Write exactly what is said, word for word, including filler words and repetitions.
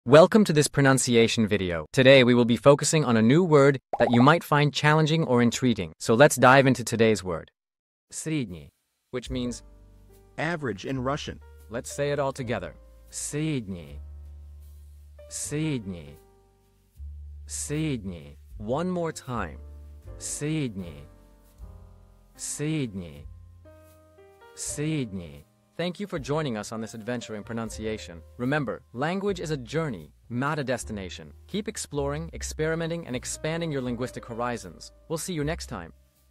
Welcome to this pronunciation video. Today we will be focusing on a new word that you might find challenging or intriguing. So let's dive into today's word. Средний, which means average in Russian. Let's say it all together. Средний. Средний. Средний. One more time. Средний. Средний. Средний. Thank you for joining us on this adventure in pronunciation. Remember, language is a journey, not a destination. Keep exploring, experimenting, and expanding your linguistic horizons. We'll see you next time.